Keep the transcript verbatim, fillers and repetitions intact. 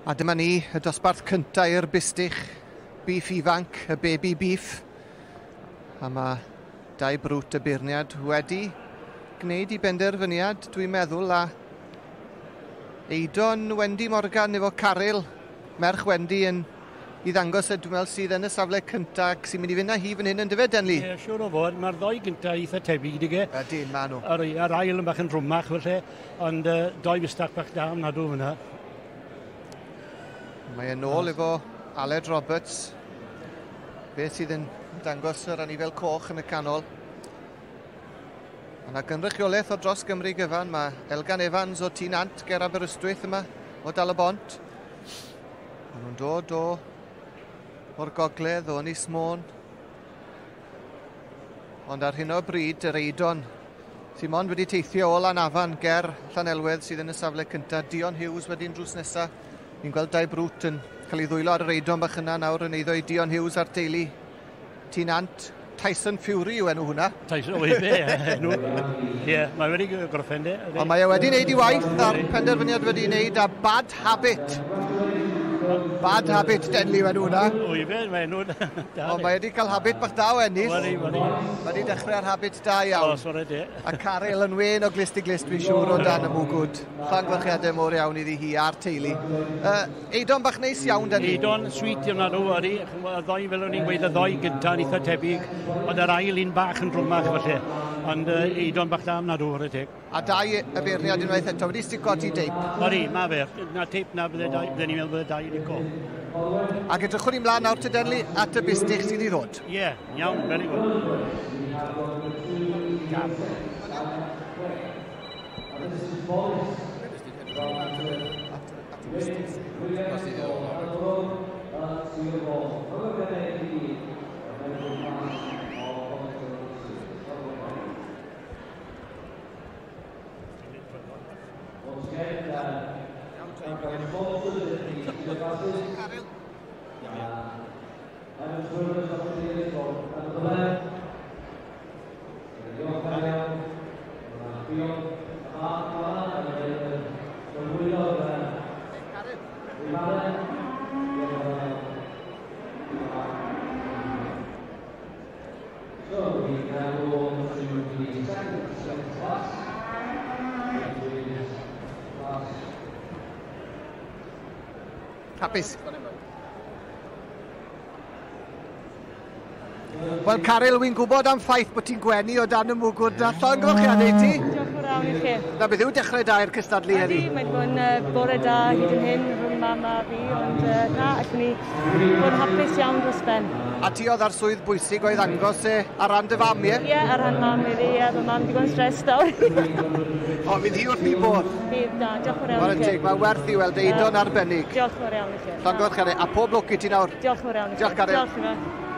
A dyma ni, y dosbarth cyntaf i'r Bustach Biff Ifanc, y baby beef. A mae dau brwt y beirniad wedi gwneud i benderfyniad, dwi'n meddwl, a Eidon Wendy Morgan efo Caryl, merch Wendy, yn i ddangos y dwi'n meddwl sydd yn y safle cyntaf sy'n mynd i fynd â hi fan hyn yn dyfed, Denli? Ie, siwr o fod. Mae'r ddoi gyntaf eitha tebyg, dige. Ydyn, ma' nhw. Yr, yr ail yn bach yn rhwmach, felly, ond uh, doi bystach bach da am nadw fyna. Mae yn ôl efo Aled Roberts, beth sydd yn dangos yr anifel coch yn y canol. Yna gynrychiolaeth o dros Gymru gyfan, mae Elgan Evans o Tŷ Nant ger Aberystwyth yma, o Dal y Bont. Maen nhw'n dod o o'r gogledd o Ynys Môn. Ond ar hyn o bryd, yr Eidon, sy'n mond wedi teithio o Lanafan ger Llanelwedd sydd yn y safle cyntaf. Dion Hughes wedi'n drws nesaf. Ni'n gweld dau brwt yn cael ei ddwylo ar yr Eidon bach yna nawr yn eiddo i Dion Hughes a'r teulu Tŷ Nant. Tyson Fury yw enw hwnna. Tyson, o efe, enw. Ie, mae wedi gorffen de. Ond mae e wedi wneud i waith a'r penderfyniad wedi wneud a Bad Habit. Bad Habit, Denli yw enw hwnna. O efe, mae enw. Ond mae wedi cael habit bach da o ennill. Wedi, wedi. Mae wedi dechrau ar habit da iawn. O, sori de. A Caryl yn wen o glist i glist, dwi'n siŵr o dan y mwgwd. Llongfarchiadau mor iawn iddi hi a'r teulu. Uh, Eidon bach neis iawn, Denli. Eidon, sweet yw nadw, wedi. Y ddoi, fel o'n i'n gweud, y ddoi gyntaf yn eitha tebyg. Ond yr ail un bach yn rhwmach, felly. Ond uh, Eidon bach da am nadw, ar y teg. A dau y beirniad unwaith eto, wedi stigodi deip. Odi, mae fe. Na teip na bydde dau, bydde ni'n meddwl bydde dau wedi go. Ac edrychwn i mlaen nawr te, Denli, at y Bustach sydd i ddod. Ie, yeah, iawn, very good. Hapus. Wel, Caryl, wy'n gwybod am ffaith bod ti'n gwenu o dan y mwgwd na llongyfarchiadau ti. Diolch yn fawr i chi. Na beth yw dechrau da i'r cystadlu heddi? Ydy, mae'n bod yn uh, bore da hyd yn hyn rhwng mam a fi, ond uh, na, allwn ni bod yn hapus iawn dros ben. A ti oedd ar swydd bwysig o'i ddangos e ar ran dy fam, ie? Ie, ar ran mam i fi, ie, mae mam digon stres dawr. O, fydd hi wrth i bod? Bydd, da, diolch yn fawr i chi. Mae werth i weld Eidon arbennig. Diolch yn fawr iawn i chi. Llongyfarchiadau, a pob lwc i ti nawr. Diolch yn fawr iawn i chi. Diolch, Caryl. Diolch yn fawr.